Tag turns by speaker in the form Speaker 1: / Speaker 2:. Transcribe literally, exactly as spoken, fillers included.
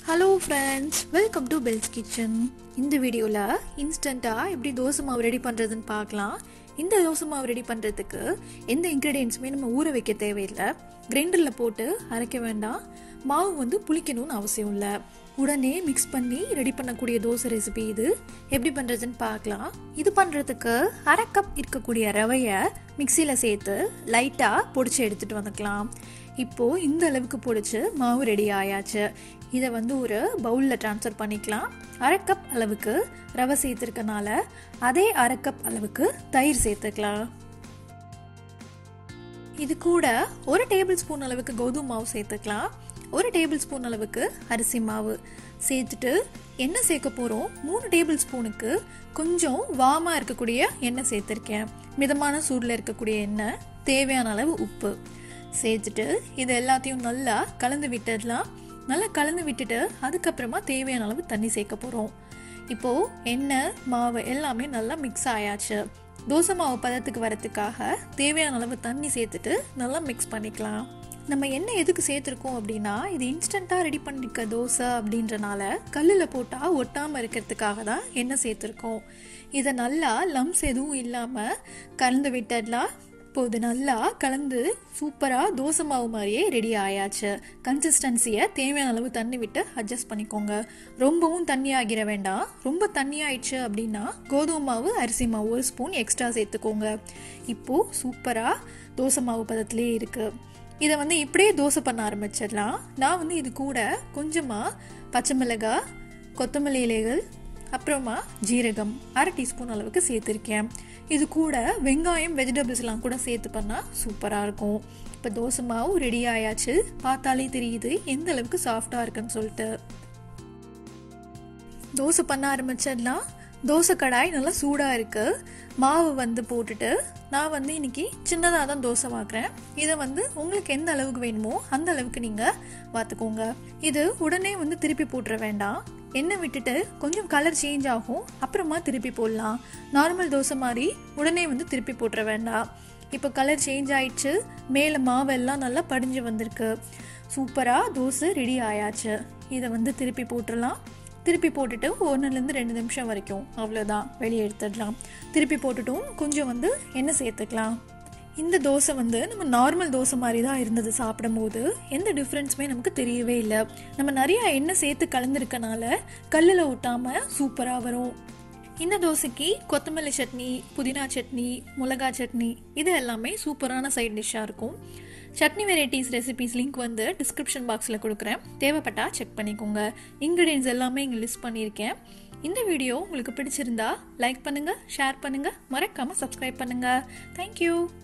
Speaker 1: Hello friends, welcome to Bell's Kitchen. இந்த வீடியோல இன்ஸ்டன்ட்டா எப்படி தோசை மாவு ரெடி பண்றதுன்னு பார்க்கலாம். இந்த தோசை மாவு ரெடி பண்றதுக்கு எந்த இன்கிரிடியன்ட்ஸுமே நம்ம ஊற வைக்க தேவையில்லை. கிரைண்டர்ல போட்டு அரைக்க வேண்டாம். மாவு வந்து புளிக்கணும்னு அவசியம் இல்லை. உடனே மிக்ஸ் பண்ணி ரெடி பண்ணக்கூடிய தோசை ரெசிபி இது. எப்படி பண்றதுன்னு பார்க்கலாம். இது பண்றதுக்கு அரை கப் இருக்கக்கூடிய ரவையை மிக்சியில் சேர்த்து லைட்டா பொடிச்சு எடுத்துட்டு வந்துக்கலாம். இப்போ இந்த அளவுக்கு பொடிச்சு மாவு ரெடி ஆயாச்சு. இதை வந்து ஒரு பவுலில் ட்ரான்ஸ்ஃபர் பண்ணிக்கலாம். அரை கப் அளவுக்கு ரவை சேர்த்துருக்கனால அதே அரை கப் அளவுக்கு தயிர் சேர்த்துக்கலாம். இது கூட ஒரு டேபிள் ஸ்பூன் அளவுக்கு கோதுமை மாவு சேர்த்துக்கலாம். ஒரு டேபிள் ஸ்பூன் அளவுக்கு அரிசி மாவு சேர்த்துட்டு எண்ணெய் சேர்க்க போகிறோம். மூணு டேபிள் ஸ்பூனுக்கு கொஞ்சம் வாமாக இருக்கக்கூடிய எண்ணெய் சேர்த்துருக்கேன். மிதமான சூடில் இருக்கக்கூடிய எண்ணெய், தேவையான அளவு உப்பு சேர்த்துட்டு இது எல்லாத்தையும் நல்லா கலந்து விட்டுடலாம். நல்லா கலந்து விட்டுட்டு அதுக்கப்புறமா தேவையான அளவு தண்ணி சேர்க்க போகிறோம். இப்போது எண்ணெய் மாவு எல்லாமே நல்லா மிக்ஸ் ஆயாச்சு. தோசை மாவு பதத்துக்கு வரத்துக்காக தேவையான அளவு தண்ணி சேர்த்துட்டு நல்லா மிக்ஸ் பண்ணிக்கலாம். நம்ம எண்ணெய் எதுக்கு சேர்த்துருக்கோம் அப்படின்னா, இது இன்ஸ்டண்ட்டாக ரெடி பண்ணிக்க தோசை அப்படின்றனால கல்லில் போட்டால் ஒட்டாமல் இருக்கிறதுக்காக தான் எண்ணெய் சேர்த்துருக்கோம். இதை நல்லா லம்ஸ் எதுவும் இல்லாமல் கலந்து விட்டுடலாம். இப்போது நல்லா கலந்து சூப்பராக தோசை மாவு மாதிரியே ரெடி ஆயாச்சு. கன்சிஸ்டன்சியை தேவையான அளவு தண்ணி விட்டு அட்ஜஸ்ட் பண்ணிக்கோங்க. ரொம்பவும் தண்ணி ஆகிட வேண்டாம். ரொம்ப தண்ணி ஆயிடுச்சு அப்படின்னா கோதுமை மாவு, அரிசி மாவு ஒரு ஸ்பூன் எக்ஸ்ட்ரா சேர்த்துக்கோங்க. இப்போது சூப்பராக தோசை மாவு பதத்திலே இருக்குது. இதை வந்து இப்படியே தோசை பண்ண ஆரம்பிச்சிடலாம். நான் வந்து இது கூட கொஞ்சமாக பச்சை மிளகாய், கொத்தமல்லி இலைகள், அப்புறமா ஜீரகம் அரை டீஸ்பூன் அளவுக்கு சேர்த்துருக்கேன். இது கூட வெங்காயம், வெஜிடபிள்ஸ்லாம் கூட சேர்த்து பண்ணால் சூப்பராக இருக்கும். இப்போ தோசை மாவு ரெடி ஆயாச்சு. பார்த்தாலே தெரியுது எந்த அளவுக்கு சாஃப்டாக இருக்குன்னு சொல்லிட்டு. தோசை பண்ண ஆரம்பிச்சிடலாம். தோசை கடாய் நல்லா சூடாக இருக்குது. மாவு வந்து போட்டுட்டு நான் வந்து இன்னைக்கு சின்னதாக தான் தோசை வாக்குறேன். இதை வந்து உங்களுக்கு எந்த அளவுக்கு வேணுமோ அந்த அளவுக்கு நீங்கள் வாத்துக்கோங்க. இது உடனே வந்து திருப்பி போட்டுற வேண்டாம். எண்ணெய் விட்டுட்டு கொஞ்சம் கலர் சேஞ்ச் ஆகும், அப்புறமா திருப்பி போடலாம். நார்மல் தோசை மாதிரி உடனே வந்து திருப்பி போட்டுற வேண்டாம். இப்போ கலர் சேஞ்ச் ஆயிடுச்சு. மேலே மாவெல்லாம் நல்லா படிஞ்சு வந்திருக்கு. சூப்பராக தோசை ரெடி ஆயாச்சு. இதை வந்து திருப்பி போட்டுடலாம். திருப்பி போட்டுட்டு ஒன்றுலேருந்து ரெண்டு நிமிஷம் வரைக்கும் அவ்வளோதான், வெளியே எடுத்துடலாம். திருப்பி போட்டுட்டும் கொஞ்சம் வந்து எண்ணெய் சேர்த்துக்கலாம். இந்த தோசை வந்து நம்ம நார்மல் தோசை மாதிரி தான் இருந்தது. சாப்பிடும் போது எந்த டிஃப்ரென்ஸுமே நமக்கு தெரியவே இல்லை. நம்ம நிறையா எண்ணெய் சேர்த்து கலந்துருக்கனால கல்லில் ஊட்டாமல் சூப்பராக வரும். இந்த தோசைக்கு கொத்தமல்லி சட்னி, புதினா சட்னி, மிளகா சட்னி இது எல்லாமே சூப்பரான சைட் டிஷ்ஷாக இருக்கும். சட்னி வெரைட்டிஸ் ரெசிபிஸ் லிங்க் வந்து டிஸ்கிரிப்ஷன் பாக்ஸில் கொடுக்குறேன். தேவைப்பட்டா செக் பண்ணிக்கோங்க. இன்க்ரீடியன்ஸ் எல்லாமே இங்கே லிஸ்ட் பண்ணியிருக்கேன். இந்த வீடியோ உங்களுக்கு பிடிச்சிருந்தா லைக் பண்ணுங்கள், ஷேர் பண்ணுங்கள், மறக்காமல் சப்ஸ்கிரைப் பண்ணுங்கள். தேங்க்யூ.